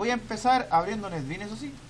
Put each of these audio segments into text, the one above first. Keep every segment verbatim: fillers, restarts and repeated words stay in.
voy a empezar abriendo NetBeans, eso sí.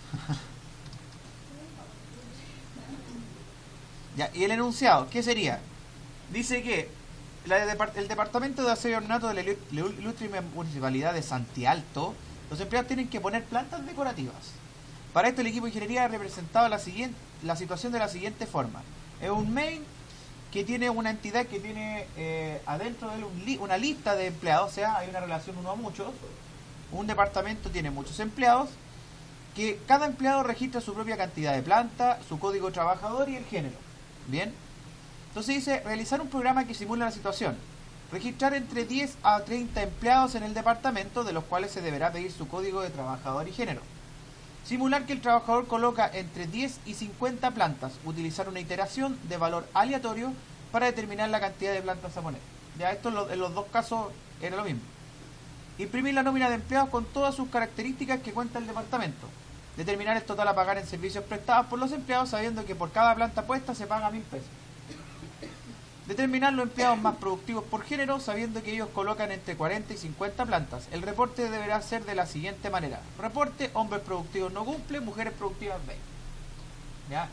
Ya, y el enunciado, ¿qué sería? Dice que la de, el Departamento de Aseo y Ornato de la Ilustre Municipalidad de Santialto, los empleados tienen que poner plantas decorativas. Para esto el equipo de ingeniería ha representado la, siguiente, la situación de la siguiente forma. Es un main que tiene una entidad que tiene eh, adentro de él un li una lista de empleados, o sea, hay una relación uno a muchos. Un departamento tiene muchos empleados, que cada empleado registra su propia cantidad de planta, su código trabajador y el género. Bien, entonces dice realizar un programa que simula la situación, registrar entre diez a treinta empleados en el departamento, de los cuales se deberá pedir su código de trabajador y género. Simular que el trabajador coloca entre diez y cincuenta plantas, utilizar una iteración de valor aleatorio para determinar la cantidad de plantas a poner. Ya esto en los, en los dos casos era lo mismo. Imprimir la nómina de empleados con todas sus características que cuenta el departamento. Determinar el total a pagar en servicios prestados por los empleados, sabiendo que por cada planta puesta se paga mil pesos. Determinar los empleados más productivos por género, sabiendo que ellos colocan entre cuarenta y cincuenta plantas. El reporte deberá ser de la siguiente manera. Reporte: hombres productivos no cumple, mujeres productivas veinte. ¿Ya?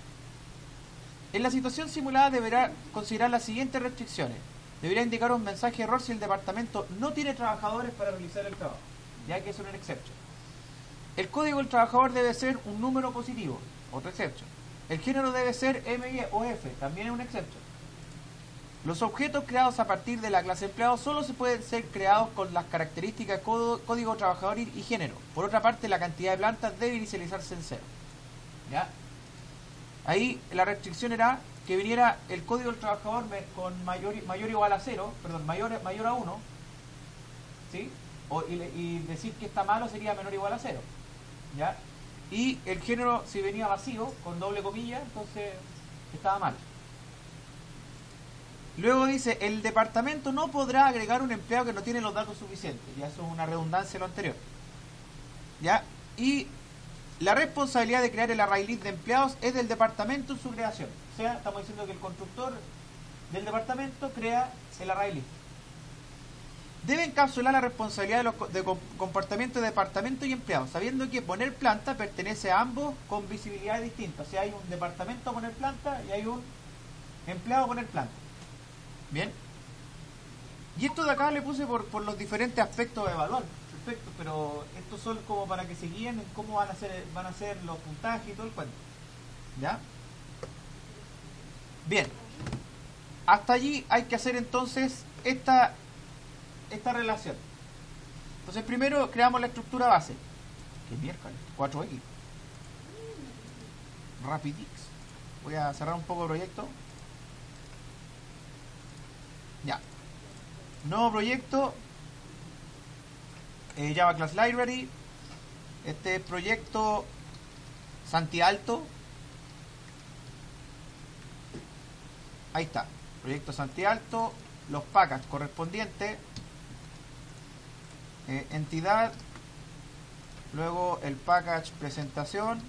En la situación simulada deberá considerar las siguientes restricciones. Deberá indicar un mensaje de error si el departamento no tiene trabajadores para realizar el trabajo, ya que es una exception. El código del trabajador debe ser un número positivo, otra exception. El género debe ser M I o F, también es una exception. Los objetos creados a partir de la clase empleado solo se pueden ser creados con las características código, código trabajador y, y género. Por otra parte, la cantidad de plantas debe inicializarse en cero. ¿Ya? Ahí la restricción era que viniera el código del trabajador con mayor, mayor o igual a cero, perdón, mayor, mayor a uno, ¿sí? O, y, y decir que está malo sería menor o igual a cero. ¿Ya? Y el género, si venía vacío, con doble comilla, entonces estaba mal. Luego dice, el departamento no podrá agregar un empleado que no tiene los datos suficientes. Ya eso es una redundancia de lo anterior. ¿Ya? Y la responsabilidad de crear el array list de empleados es del departamento en su creación. O sea, estamos diciendo que el constructor del departamento crea el array list. Debe encapsular la responsabilidad de, los, de comportamiento de departamento y empleados, sabiendo que poner planta pertenece a ambos con visibilidad distinta. O sea, hay un departamento a poner planta y hay un empleado a poner planta. Bien. Y esto de acá le puse por, por los diferentes aspectos de evaluar. Perfecto, pero estos son como para que se guíen en cómo van a ser, van a ser los puntajes y todo el cuento. ¿Ya? Bien. Hasta allí hay que hacer entonces esta, esta relación. Entonces primero creamos la estructura base. ¿Qué miércoles? cuatro equis. Rapidix. Voy a cerrar un poco el proyecto. Ya. Nuevo proyecto. Eh, Java Class Library. Este proyecto Santialto. Ahí está. Proyecto Santialto. Los packages correspondientes. Eh, entidad. Luego el package presentación.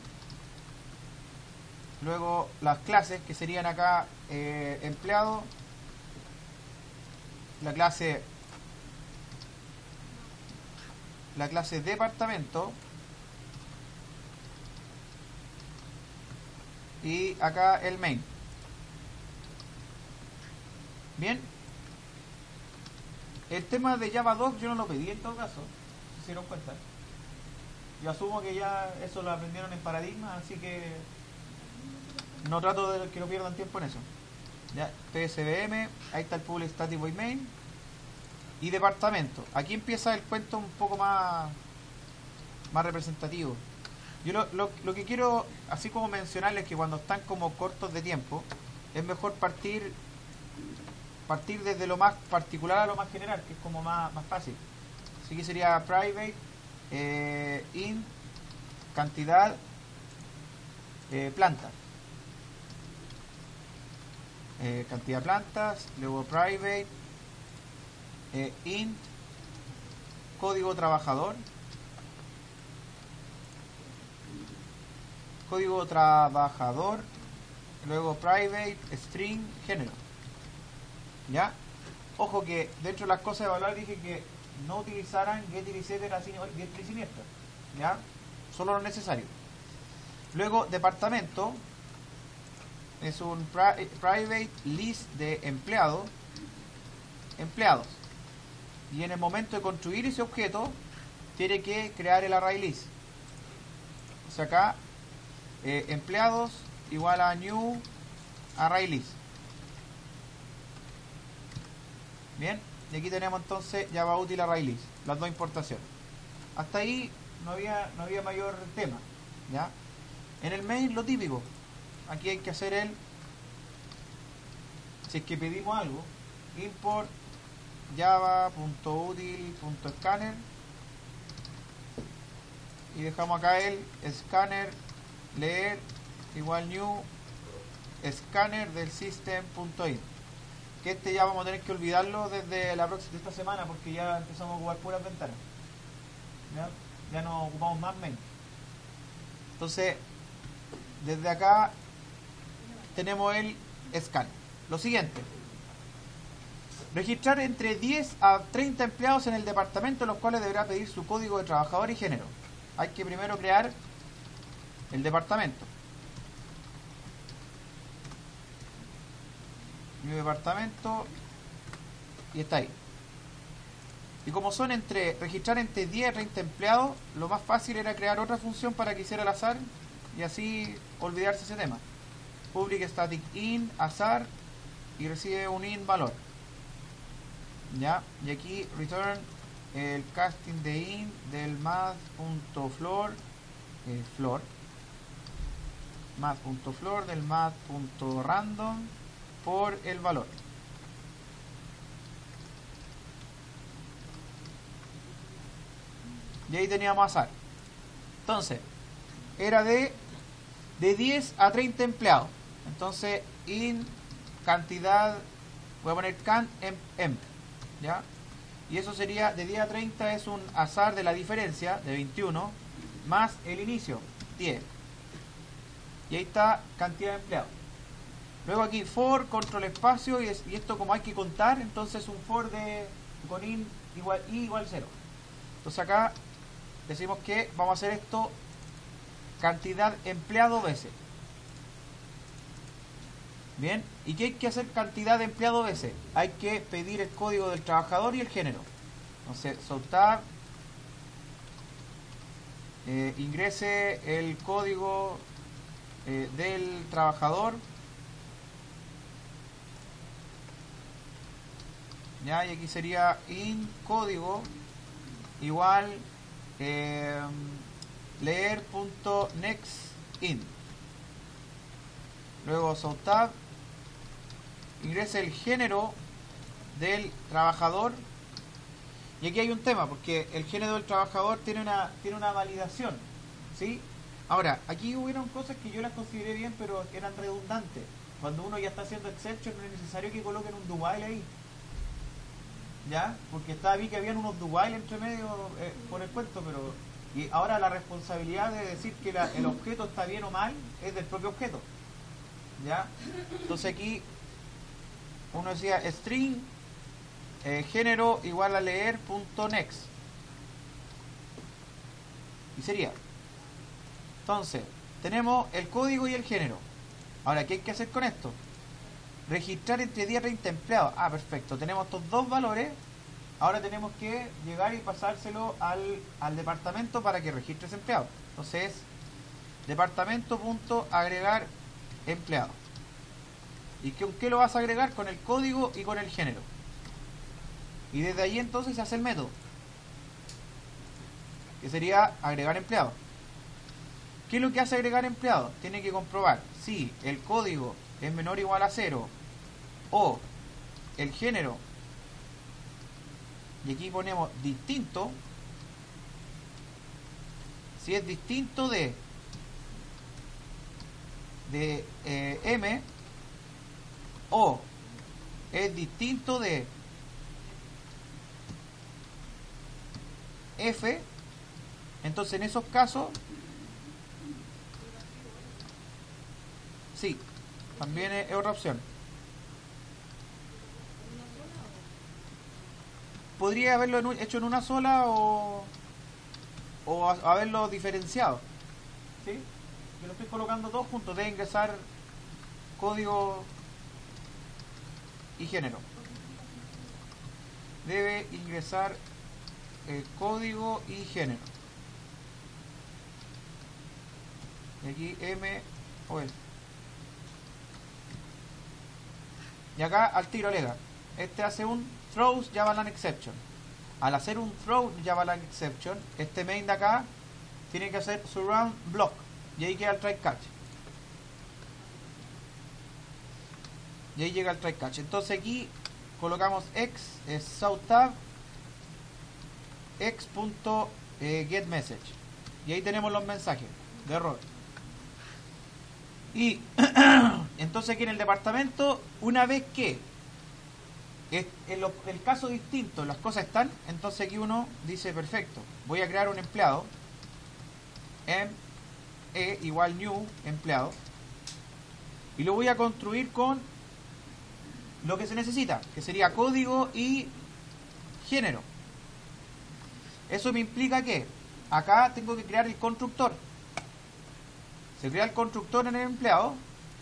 Luego las clases que serían acá eh, empleado. La clase la clase departamento y acá el main. Bien, el tema de Java dos yo no lo pedí en todo caso, si se dieron cuenta. Yo asumo que ya eso lo aprendieron en Paradigma, así que no trato de que no pierdan tiempo en eso. Ya, P S V M, ahí está el Public Static Void Main y departamento. Aquí empieza el cuento un poco más más representativo. Yo lo, lo, lo que quiero, así como mencionarles que cuando están como cortos de tiempo, es mejor partir partir desde lo más particular a lo más general, que es como más, más fácil. Así que sería private eh, int cantidad eh, planta. Eh, cantidad de plantas, luego private eh, int código trabajador, código trabajador, luego private string género. Ya, ojo que dentro de las cosas de evaluar dije que no utilizaran getter y setter así diestra y siniestra, ¿ya? Solo lo necesario. Luego, departamento es un pri private list de empleados, empleados. Y en el momento de construir ese objeto, tiene que crear el array list. O sea, acá, eh, empleados igual a new array list. Bien, y aquí tenemos entonces Java útil array list, las dos importaciones. Hasta ahí no había, no había mayor tema, ¿ya? En el main lo típico. Aquí hay que hacer el, si es que pedimos algo, import java.util.scanner y dejamos acá el scanner leer igual new scanner del system.in, que este ya vamos a tener que olvidarlo desde la próxima, de esta semana, porque ya empezamos a ocupar puras ventanas, ¿ya? Ya no ocupamos más main. Entonces desde acá tenemos el scanner. Lo siguiente, registrar entre diez a treinta empleados en el departamento, los cuales deberá pedir su código de trabajador y género. Hay que primero crear el departamento. Mi departamento, y está ahí. Y como son entre registrar entre diez a treinta empleados, lo más fácil era crear otra función para que hiciera el azar y así olvidarse ese tema. Public static in azar y recibe un in valor, ya, y aquí return el casting de in del math.floor eh, floor math.floor del math.random por el valor. Y ahí teníamos azar. Entonces era de de diez a treinta empleados. Entonces in cantidad, voy a poner can em, em, ¿ya? Y eso sería de diez a treinta, es un azar de la diferencia de veintiuno más el inicio diez, y ahí está cantidad de empleados. Luego aquí for control espacio, y, es, y esto como hay que contar, entonces un for de con in igual i igual cero. Entonces acá decimos que vamos a hacer esto cantidad empleado veces. Bien, ¿y qué hay que hacer cantidad de empleado veces? Hay que pedir el código del trabajador y el género. Entonces, soltar, eh, ingrese el código eh, del trabajador, ya, y aquí sería in código igual eh, leer.nextIn. Luego soltar, ingrese el género del trabajador, y aquí hay un tema porque el género del trabajador tiene una tiene una validación, ¿sí? Ahora, aquí hubieron cosas que yo las consideré bien, pero eran redundantes. Cuando uno ya está haciendo exception, no es necesario que coloquen un do while ahí, ¿ya? Porque estaba, vi que habían unos do while entre medio eh, por el cuento, pero y ahora la responsabilidad de decir que la, el objeto está bien o mal es del propio objeto, ¿ya? Entonces aquí uno decía string eh, género igual a leer.next, y sería, entonces tenemos el código y el género. Ahora, ¿qué hay que hacer con esto? Registrar entre diez a treinta empleados. Ah, perfecto, tenemos estos dos valores. Ahora tenemos que llegar y pasárselo al, al departamento para que registre ese empleado. Entonces departamento.agregar empleado. ¿Y con qué lo vas a agregar? Con el código y con el género. Y desde ahí entonces se hace el método, que sería agregar empleado. ¿Qué es lo que hace agregar empleado? Tiene que comprobar si el código es menor o igual a cero, o el género, y aquí ponemos distinto, si es distinto de de eh, m, o es distinto de f, entonces en esos casos sí, también es otra opción. Podría haberlo hecho en una sola, o o a- haberlo diferenciado. ¿Sí? Yo lo estoy colocando todos juntos. Debe ingresar código y género. Debe ingresar eh, código y género. Y aquí M o L. Y acá al tiro alega. Este hace un throws JavaLang exception. Al hacer un throw JavaLang exception, este main de acá tiene que hacer surround block. Y ahí queda el try catch. Y ahí llega el try catch. Entonces aquí colocamos x, es southtab, x.getMessage. Y ahí tenemos los mensajes de error. Y entonces aquí en el departamento, una vez que en lo, el caso distinto, las cosas están, entonces aquí uno dice, perfecto, voy a crear un empleado, m e igual new empleado, y lo voy a construir con lo que se necesita, que sería código y género. Eso me implica que acá tengo que crear el constructor. Se crea el constructor en el empleado,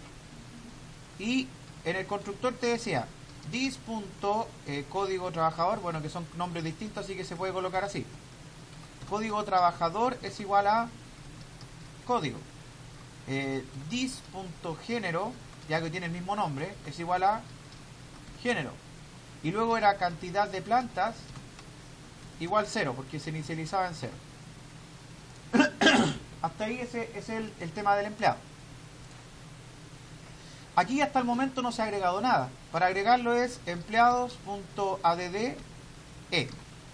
y en el constructor te decía this punto eh, código trabajador, bueno, que son nombres distintos, así que se puede colocar así. Código trabajador es igual a código. Eh, this punto género, ya que tiene el mismo nombre, es igual a género. Y luego era cantidad de plantas igual cero, porque se inicializaba en cero. Hasta ahí ese, ese es el, el tema del empleado. Aquí hasta el momento no se ha agregado nada. Para agregarlo es empleados.add e.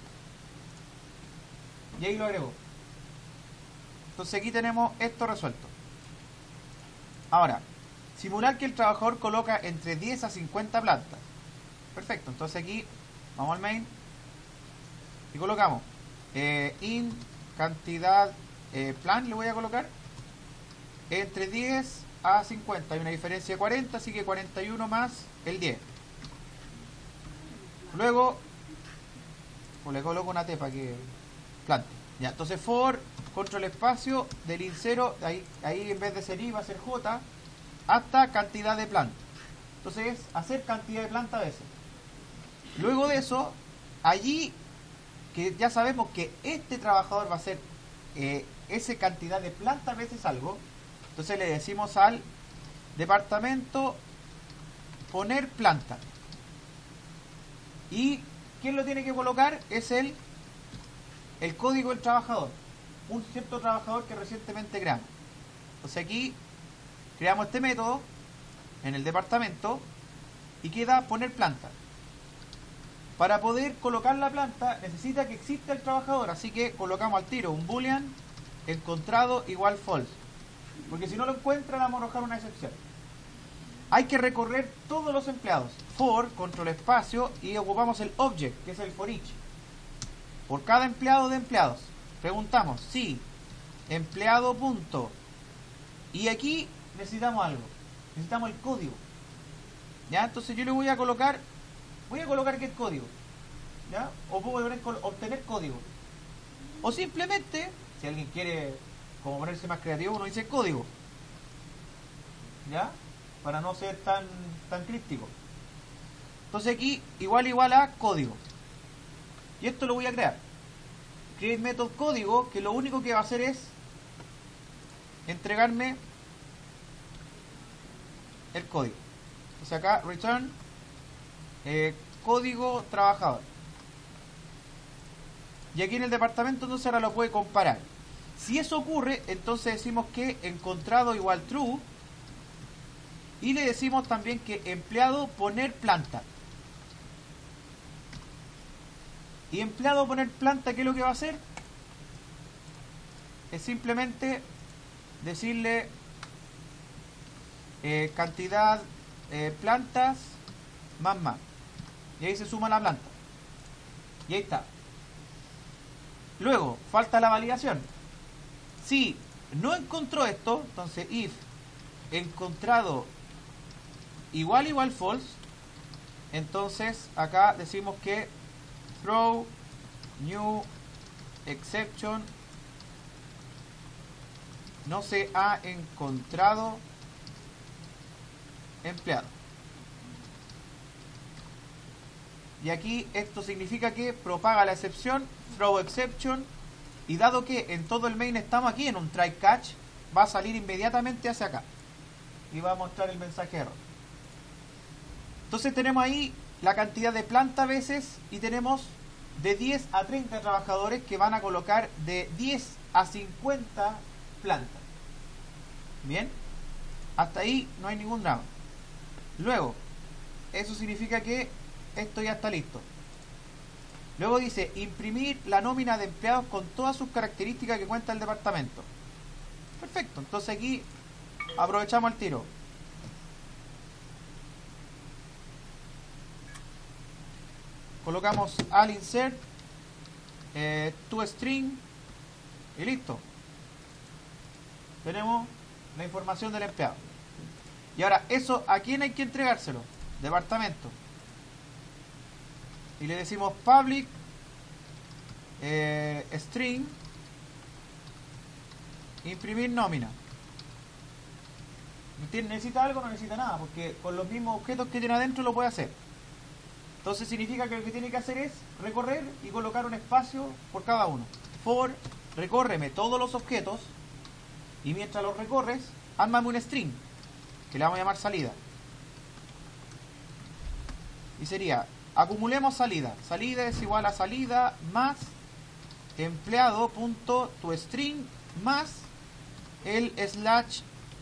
Y ahí lo agregó. Entonces aquí tenemos esto resuelto. Ahora, simular que el trabajador coloca entre diez a cincuenta plantas. Perfecto, entonces aquí vamos al main y colocamos eh, in cantidad eh, plan, le voy a colocar entre diez a cincuenta. Hay una diferencia de cuarenta, así que cuarenta y uno más el diez. Luego pues le coloco una T para que plante. Ya, entonces for control espacio del int cero, ahí, ahí en vez de ser i va a ser j, hasta cantidad de planta. Entonces es hacer cantidad de planta a veces. Luego de eso, allí que ya sabemos que este trabajador va a hacer eh, esa cantidad de planta a veces algo, entonces le decimos al departamento poner planta. ¿Y quién lo tiene que colocar? Es el, el código del trabajador, un cierto trabajador que recientemente creamos. Entonces aquí creamos este método en el departamento y queda poner planta. Para poder colocar la planta necesita que exista el trabajador, así que colocamos al tiro un boolean encontrado igual false, porque si no lo encuentran vamos a arrojar una excepción. Hay que recorrer todos los empleados, for, control espacio, y ocupamos el object, que es el for each. Por cada empleado de empleados preguntamos si empleado punto, y aquí necesitamos algo, necesitamos el código. Ya, entonces yo le voy a colocar voy a colocar que es código, ¿ya? O puedo poner obtener código, o simplemente si alguien quiere como ponerse más creativo, uno dice código, ¿ya? Para no ser tan tan críptico. Entonces aquí igual igual a código, y esto lo voy a crear create method código, que lo único que va a hacer es entregarme el código. Entonces acá return eh, código trabajador, y aquí en el departamento entonces ahora lo puede comparar. Si eso ocurre, entonces decimos que encontrado igual true, y le decimos también que empleado poner planta. Y empleado poner planta, ¿qué es lo que va a hacer? Es simplemente decirle eh, cantidad eh, plantas más más, y ahí se suma la planta, y ahí está. Luego falta la validación. Si no encontró esto, entonces if encontrado igual igual false, entonces acá decimos que throw new exception no se ha encontrado empleado. Y aquí esto significa que propaga la excepción, throw exception, y dado que en todo el main estamos aquí en un try catch, va a salir inmediatamente hacia acá y va a mostrar el mensaje de error. Entonces tenemos ahí la cantidad de planta veces y tenemos de diez a treinta trabajadores que van a colocar de diez a cincuenta plantas. Bien, hasta ahí no hay ningún drama. Luego, eso significa que esto ya está listo. Luego dice imprimir la nómina de empleados con todas sus características que cuenta el departamento. Perfecto, entonces aquí aprovechamos el tiro. Colocamos al insert eh, to string y listo. Tenemos la información del empleado. Y ahora, ¿eso a quién hay que entregárselo? Departamento. Y le decimos public eh, string imprimir nómina. ¿Necesita algo? No necesita nada, porque con los mismos objetos que tiene adentro lo puede hacer. Entonces significa que lo que tiene que hacer es recorrer y colocar un espacio por cada uno. For, recórreme todos los objetos, y mientras los recorres, ármame un string que le vamos a llamar salida. Y sería, acumulemos salida. Salida es igual a salida más empleado.toString más el slash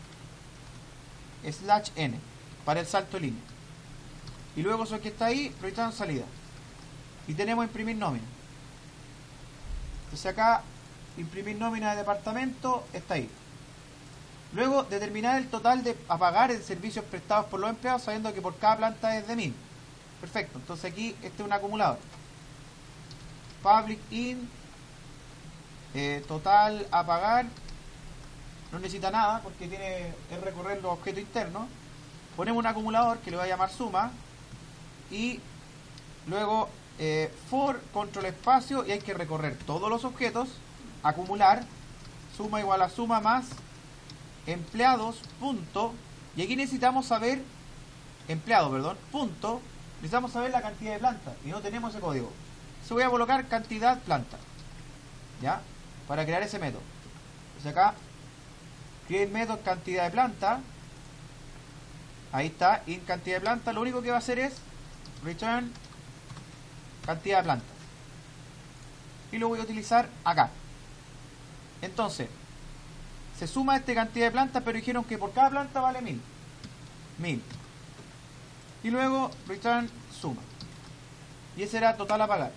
slash n para el salto de línea. Y luego eso que está ahí, return salida. Y tenemos imprimir nómina. Entonces acá, imprimir nómina de departamento, está ahí. Luego, determinar el total de a pagar en servicios prestados por los empleados, sabiendo que por cada planta es de mil. Perfecto, entonces aquí este es un acumulador. Public in eh, total a pagar. No necesita nada porque tiene es recorrer los objetos internos. Ponemos un acumulador que le voy a llamar suma. Y luego eh, for control espacio, y hay que recorrer todos los objetos. Acumular suma igual a suma más empleados punto, y aquí necesitamos saber empleado, perdón, punto, necesitamos saber la cantidad de plantas y no tenemos ese código. Se voy a colocar cantidad planta, ya, para crear ese método. Entonces acá create método cantidad de planta, ahí está, in cantidad de planta. Lo único que va a hacer es return cantidad de plantas y lo voy a utilizar acá. Entonces se suma esta cantidad de plantas, pero dijeron que por cada planta vale mil. Mil. Y luego return suma. Y ese era total a pagar.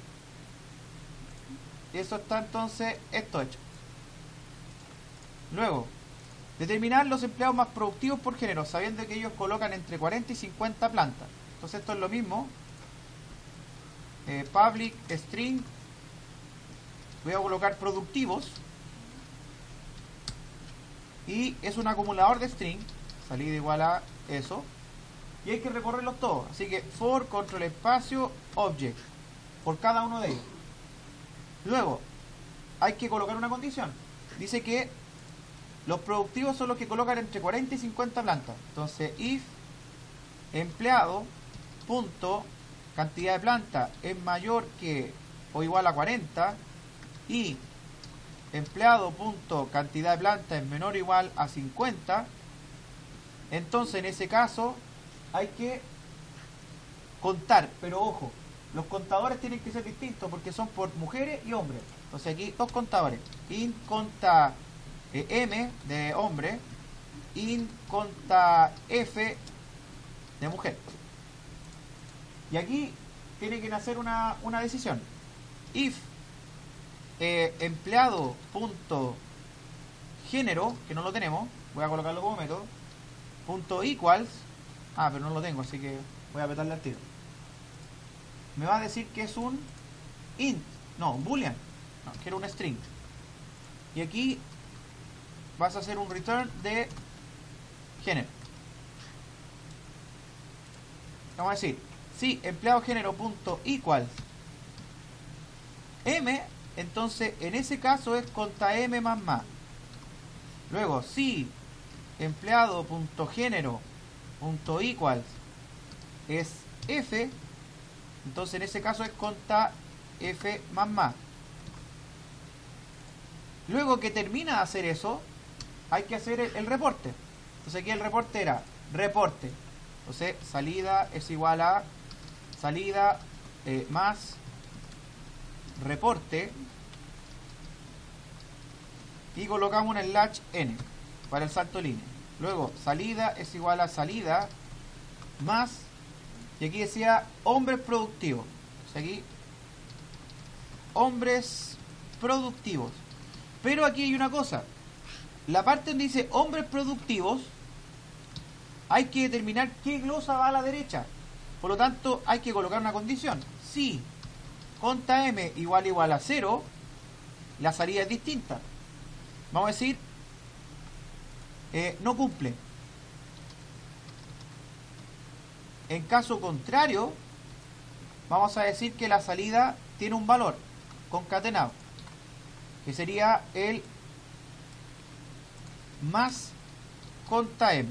Y eso está entonces esto hecho. Luego, determinar los empleados más productivos por género, sabiendo que ellos colocan entre cuarenta y cincuenta plantas. Entonces esto es lo mismo. Eh, public string. Voy a colocar productivos. Y es un acumulador de string, salida igual a eso, y hay que recorrerlos todos. Así que for control espacio object por cada uno de ellos. Luego hay que colocar una condición. Dice que los productivos son los que colocan entre cuarenta y cincuenta plantas. Entonces if empleado punto cantidad de plantas es mayor que o igual a cuarenta y empleado punto cantidad de planta es menor o igual a cincuenta, entonces en ese caso hay que contar, pero ojo, los contadores tienen que ser distintos porque son por mujeres y hombres. Entonces aquí dos contadores, int conta eh, m de hombre, int conta f de mujer. Y aquí tiene que nacer una, una decisión. If Eh, empleado punto género, que no lo tenemos, voy a colocarlo como método, punto equals, ah, pero no lo tengo, así que voy a apretarle al tiro. Me va a decir que es un int, no, un boolean, no, quiero un string. Y aquí vas a hacer un return de género. Vamos a decir, si empleado género punto equals m, entonces en ese caso es conta m más más. Luego, si empleado.género.equals es F, entonces en ese caso es conta F más más. Luego que termina de hacer eso, hay que hacer el, el reporte. Entonces aquí el reporte era reporte. Entonces salida es igual a salida eh, más reporte. Y colocamos un slash n para el salto de línea. Luego salida es igual a salida más, y aquí decía hombres productivos. Entonces aquí hombres productivos. Pero aquí hay una cosa. La parte donde dice hombres productivos, hay que determinar qué glosa va a la derecha. Por lo tanto, hay que colocar una condición. Si conta m igual igual a cero, la salida es distinta. Vamos a decir, eh, no cumple. En caso contrario, vamos a decir que la salida tiene un valor concatenado, que sería el más conta m.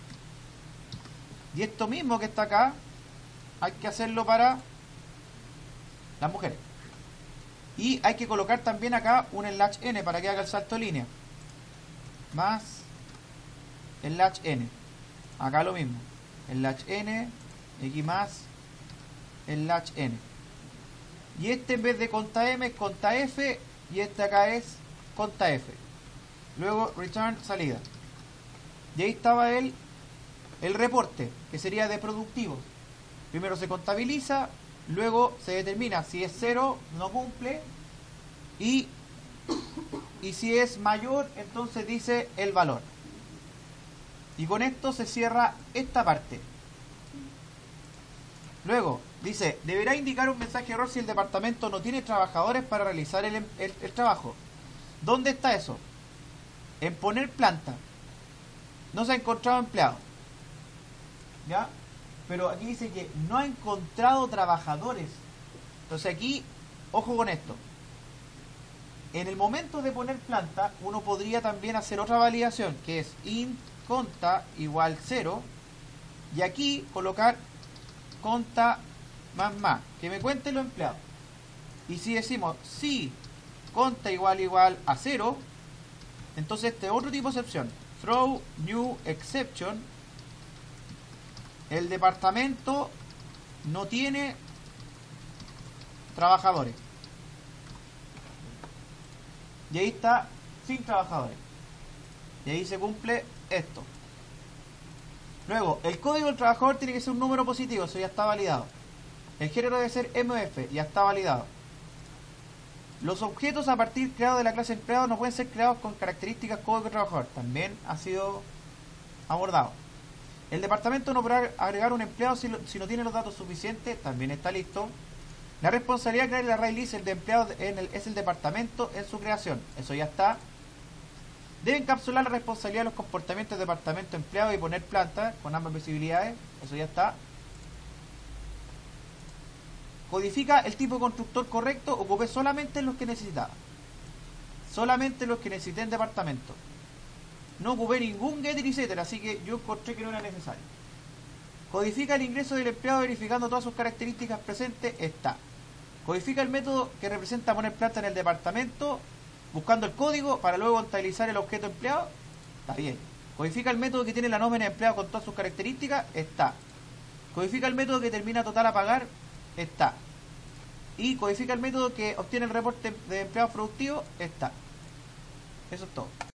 Y esto mismo que está acá, hay que hacerlo para las mujeres. Y hay que colocar también acá un slash n para que haga el salto de línea. Más slash n. Acá lo mismo. Slash n, aquí más slash n. Y este en vez de conta m es conta f, y este acá es conta f. Luego return salida. Y ahí estaba el, el reporte, que sería de productivo. Primero se contabiliza, luego se determina si es cero, no cumple, y, y si es mayor, entonces dice el valor. Y con esto se cierra esta parte. Luego dice, deberá indicar un mensaje de error si el departamento no tiene trabajadores para realizar el, el, el trabajo. ¿Dónde está eso? En poner planta. No se ha encontrado empleado. ¿Ya? Pero aquí dice que no ha encontrado trabajadores. Entonces aquí, ojo con esto. En el momento de poner planta, uno podría también hacer otra validación, que es int conta igual cero. Y aquí colocar conta más más, que me cuente los empleados. Y si decimos si conta igual igual a cero, entonces este otro tipo de excepción, throw new exception, el departamento no tiene trabajadores. Y ahí está sin trabajadores. Y ahí se cumple esto. Luego, el código del trabajador tiene que ser un número positivo, eso ya está validado. El género debe ser M F, ya está validado. Los objetos a partir creados de la clase empleado no pueden ser creados con características código trabajador, también ha sido abordado. El departamento no podrá agregar un empleado si, lo, si no tiene los datos suficientes, también está listo. La responsabilidad de crear el array list de empleados en el, es el departamento en su creación, eso ya está. Debe encapsular la responsabilidad de los comportamientos del departamento empleado y poner planta con ambas visibilidades, eso ya está. Codifica el tipo de constructor correcto, ocupé solamente los que necesitaba. Solamente los que necesité en departamento. No ocupé ningún getter y setter, así que yo encontré que no era necesario. Codifica el ingreso del empleado verificando todas sus características presentes, está. Codifica el método que representa poner planta en el departamento, buscando el código para luego contabilizar el objeto empleado, está bien. Codifica el método que tiene la nómina de empleado con todas sus características, está. Codifica el método que termina total a pagar, está. Y codifica el método que obtiene el reporte de empleados productivos, está. Eso es todo.